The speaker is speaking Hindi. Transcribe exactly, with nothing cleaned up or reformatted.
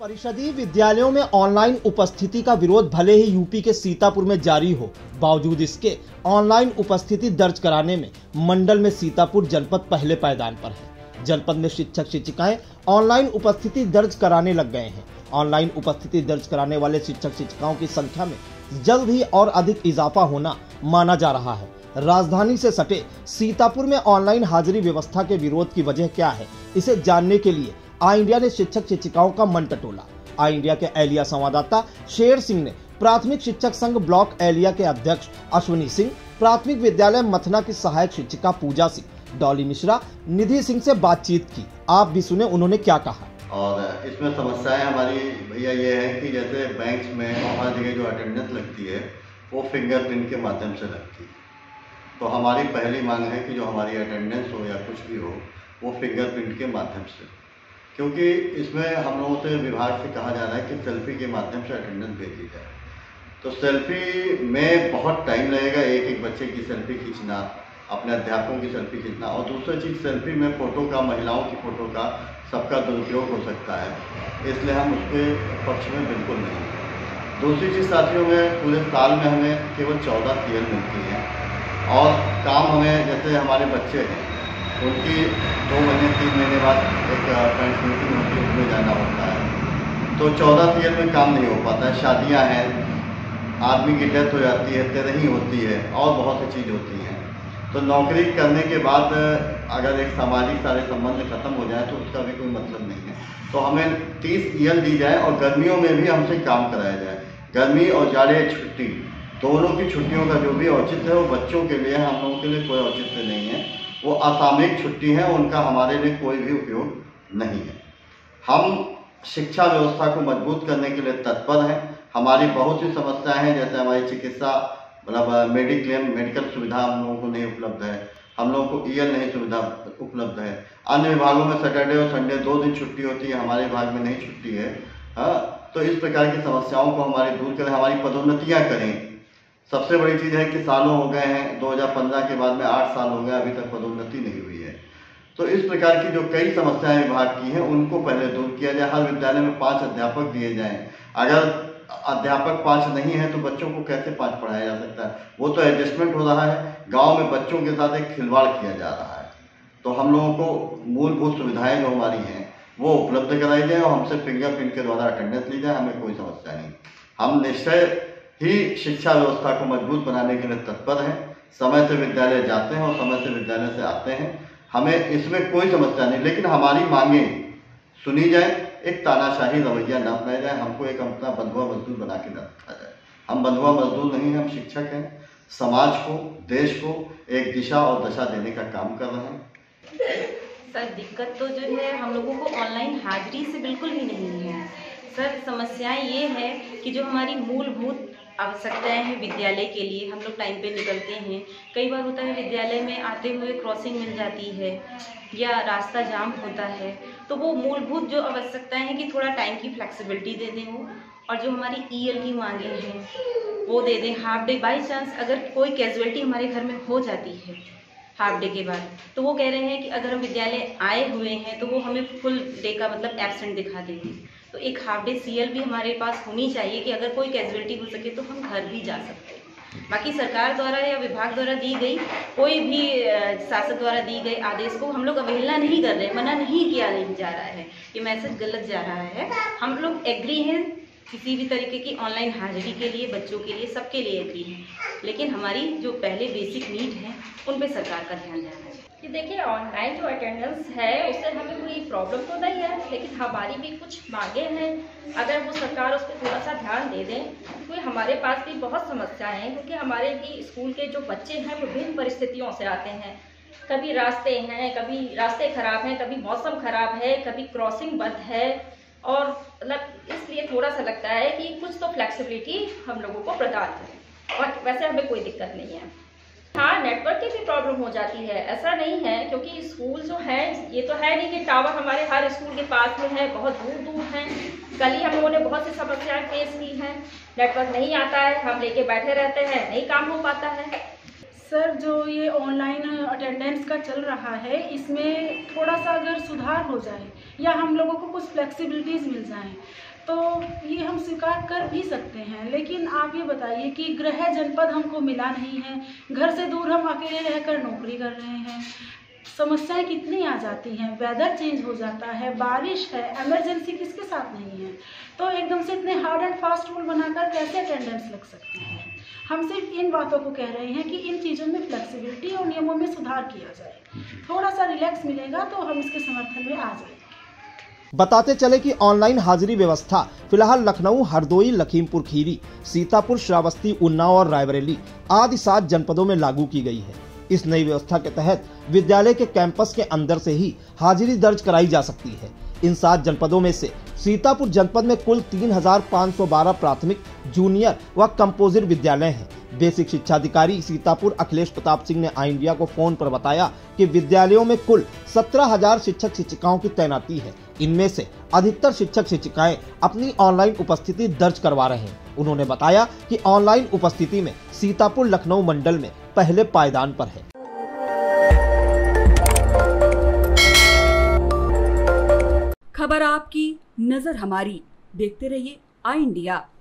परिषदीय विद्यालयों में ऑनलाइन उपस्थिति का विरोध भले ही यूपी के सीतापुर में जारी हो, बावजूद इसके ऑनलाइन उपस्थिति दर्ज कराने में मंडल में सीतापुर जनपद पहले पायदान पर है। जनपद में शिक्षक शिक्षिकाएं ऑनलाइन उपस्थिति दर्ज कराने लग गए हैं। ऑनलाइन उपस्थिति दर्ज कराने वाले शिक्षक शिक्षिकाओं की संख्या में जल्द ही और अधिक इजाफा होना माना जा रहा है। राजधानी से सटे सीतापुर में ऑनलाइन हाजिरी व्यवस्था के विरोध की वजह क्या है, इसे जानने के लिए आई इंडिया ने शिक्षक शिक्षिकाओं का मन टटोला। आई इंडिया के एलिया संवाददाता शेर सिंह ने प्राथमिक शिक्षक संघ ब्लॉक एलिया के अध्यक्ष अश्विनी सिंह, प्राथमिक विद्यालय मथना की सहायक शिक्षिका पूजा सिंह, डॉली मिश्रा, निधि सिंह से बातचीत की। आप भी सुने उन्होंने क्या कहा। और इसमें समस्याएं हमारी भैया ये है कि जैसे बैंक में हर जगह जो अटेंडेंस लगती है वो फिंगरप्रिंट के माध्यम से लगती है। तो हमारी पहली मांग है कि जो हमारी अटेंडेंस हो या कुछ भी हो वो फिंगरप्रिंट के माध्यम से, क्योंकि इसमें हम लोगों से विभाग से कहा जा रहा है कि सेल्फी के माध्यम से अटेंडेंस भेजी जाए। तो सेल्फी में बहुत टाइम लगेगा, एक एक बच्चे की सेल्फी खींचना, अपने अध्यापकों की सेल्फी खींचना, और दूसरी चीज़ सेल्फी में फ़ोटो का, महिलाओं की फ़ोटो का सबका दुरुपयोग हो सकता है, इसलिए हम उसके पक्ष में बिल्कुल नहीं। दूसरी चीज़ साथियों में पूरे साल में हमें केवल चौदह सी एल मिलती है और काम हमें, जैसे हमारे बच्चे हैं उनकी दो महीने तीन महीने बाद एक पेरेंट्स मीटिंग होती है, उसमें जाना होता है, तो चौदह सी एल में काम नहीं हो पाता है। शादियाँ हैं, आदमी की डेथ हो जाती है, तेरही होती है और बहुत सी चीज़ होती हैं। तो नौकरी करने के बाद अगर एक सामाजिक सारे संबंध खत्म हो जाए तो उसका भी कोई मतलब नहीं है। तो हमें तीस ई एल दी जाए और गर्मियों में भी हमसे काम कराया जाए। गर्मी और जाड़े छुट्टी दोनों की छुट्टियों का जो भी औचित्य है वो बच्चों के लिए, हम लोगों के लिए कोई औचित्य नहीं है, वो असामयिक छुट्टी है, उनका हमारे लिए कोई भी उपयोग नहीं है। हम शिक्षा व्यवस्था को मजबूत करने के लिए तत्पर हैं। हमारी बहुत सी समस्याएं हैं, जैसे हमारी चिकित्सा मतलब मेडिक्लेम मेडिकल सुविधा हम लोगों को नहीं उपलब्ध है, हम लोगों को ई एल नहीं सुविधा उपलब्ध है। अन्य विभागों में सैटरडे और संडे दो दिन छुट्टी होती है, हमारे विभाग में नहीं छुट्टी है। हाँ, तो इस प्रकार की समस्याओं को हमारी दूर करें, हमारी पदोन्नतियाँ करें। सबसे बड़ी चीज़ है कि सालों हो गए हैं, दो हज़ार पंद्रह के बाद में आठ साल हो गए, अभी तक पदोन्नति नहीं हुई है। तो इस प्रकार की जो कई समस्याएं विभाग की हैं उनको पहले दूर किया जाए। हर विद्यालय में पाँच अध्यापक दिए जाएं। अगर अध्यापक पाँच नहीं है तो बच्चों को कैसे पाँच पढ़ाया जा सकता है? वो तो एडजस्टमेंट हो रहा है, गाँव में बच्चों के साथ एक खिलवाड़ किया जा रहा है। तो हम लोगों को मूलभूत सुविधाएँ जो हमारी हैं वो उपलब्ध कराई जाए और हमसे फिंगरप्रिंट के द्वारा अटेंडेंस ली जाए, हमें कोई समस्या नहीं। हम निश्चय ही शिक्षा व्यवस्था को मजबूत बनाने के लिए तत्पर हैं। समय से विद्यालय जाते हैं और समय से विद्यालय से आते हैं, हमें इसमें कोई समस्या नहीं, लेकिन हमारी मांगें सुनी जाए, एक तानाशाही रवैया न अपनाया जाए, हमको एक अपना बंधुआ मजदूर बना के न रखा जाए। हम बंधुआ मजदूर नहीं हैं, हम शिक्षक हैं, समाज को, देश को एक दिशा और दशा देने का काम कर रहे हैं। सर, दिक्कत तो जो है हम लोगों को ऑनलाइन हाजिरी से बिल्कुल भी नहीं है। सर, समस्याएं ये है कि जो हमारी मूलभूत आवश्यकताएं हैं विद्यालय के लिए, हम लोग टाइम पे निकलते हैं, कई बार होता है विद्यालय में आते हुए क्रॉसिंग मिल जाती है या रास्ता जाम होता है, तो वो मूलभूत जो आवश्यकताएं हैं कि थोड़ा टाइम की फ्लेक्सिबिलिटी दे दें वो, और जो हमारी ई एल की मांगे हैं वो दे दें। हाफ डे, बाई चांस अगर कोई कैजुअलिटी हमारे घर में हो जाती है हाफ डे के बाद, तो वो कह रहे हैं कि अगर हम विद्यालय आए हुए हैं तो वो हमें फुल डे का मतलब एब्सेंट दिखा देंगे। तो एक हाफ डे सी एल भी हमारे पास होनी चाहिए कि अगर कोई कैजुअलिटी हो सके तो हम घर भी जा सकते हैं। बाकी सरकार द्वारा या विभाग द्वारा दी गई कोई भी शासक द्वारा दी गई आदेश को हम लोग अवहेलना नहीं कर रहे, मना नहीं किया नहीं जा रहा है, ये मैसेज गलत जा रहा है। हम लोग एग्री हैं किसी भी तरीके की ऑनलाइन हाजिरी के लिए, बच्चों के लिए, सबके लिए एग्री हैं, लेकिन हमारी जो पहले बेसिक नीड है उन पे सरकार का ध्यान देना चाहिए। कि देखिए, ऑनलाइन जो अटेंडेंस है उससे हमें कोई प्रॉब्लम तो नहीं है, लेकिन हमारी भी कुछ मांगे हैं। अगर वो सरकार उस पर थोड़ा सा ध्यान दे दें, क्योंकि हमारे पास भी बहुत समस्याएं हैं, क्योंकि हमारे भी स्कूल के जो बच्चे हैं वो विभिन्न परिस्थितियों से आते हैं। कभी रास्ते हैं, कभी रास्ते खराब हैं, कभी मौसम खराब है, कभी क्रॉसिंग बंद है, और मतलब इसलिए थोड़ा सा लगता है कि कुछ तो फ्लेक्सिबिलिटी हम लोगों को प्रदान करें। और वैसे हमें कोई दिक्कत नहीं है। हाँ, नेटवर्क की भी प्रॉब्लम हो जाती है, ऐसा नहीं है, क्योंकि स्कूल जो है ये तो है नहीं कि टावर हमारे हर स्कूल के पास में है, बहुत दूर दूर हैं। कल ही हम लोगों ने बहुत सी समस्याएं फेस की हैं, नेटवर्क नहीं आता है, हम लेके बैठे रहते हैं, नहीं काम हो पाता है। सर, जो ये ऑनलाइन अटेंडेंस का चल रहा है, इसमें थोड़ा सा अगर सुधार हो जाए या हम लोगों को कुछ फ्लेक्सिबिलिटीज़ मिल जाएं, तो ये हम स्वीकार कर भी सकते हैं। लेकिन आप ये बताइए कि गृह जनपद हमको मिला नहीं है, घर से दूर हम अकेले रहकर नौकरी कर रहे हैं, समस्याएं कितनी आ जाती हैं, वेदर चेंज हो जाता है, बारिश है, इमरजेंसी किसके साथ नहीं है, तो एकदम से इतने हार्ड एंड फास्ट रूल बनाकर कैसे अटेंडेंस लग सकती है। हम सिर्फ इन बातों को कह रहे हैं कि इन चीज़ों में फ्लेक्सिबिलिटी और नियमों में सुधार किया जाए, थोड़ा सा रिलैक्स मिलेगा तो हम इसके समर्थन में आ जाएंगे। बताते चले कि ऑनलाइन हाजिरी व्यवस्था फिलहाल लखनऊ, हरदोई, लखीमपुर खीरी, सीतापुर, श्रावस्ती, उन्नाव और रायबरेली आदि सात जनपदों में लागू की गई है। इस नई व्यवस्था के तहत विद्यालय के कैंपस के अंदर से ही हाजिरी दर्ज कराई जा सकती है। इन सात जनपदों में से सीतापुर जनपद में कुल तीन हजार पाँच सौ बारह प्राथमिक, जूनियर व कंपोजिट विद्यालय हैं। बेसिक शिक्षा अधिकारी सीतापुर अखिलेश प्रताप सिंह ने आई इंडिया को फोन पर बताया कि विद्यालयों में कुल सत्रह हजार शिक्षक शिक्षिकाओं की तैनाती है। इनमें से अधिकतर शिक्षक शिक्षिकाएं अपनी ऑनलाइन उपस्थिति दर्ज करवा रहे हैं। उन्होंने बताया कि ऑनलाइन उपस्थिति में सीतापुर लखनऊ मंडल में पहले पायदान पर है। खबर आपकी, नजर हमारी। देखते रहिए आई इंडिया।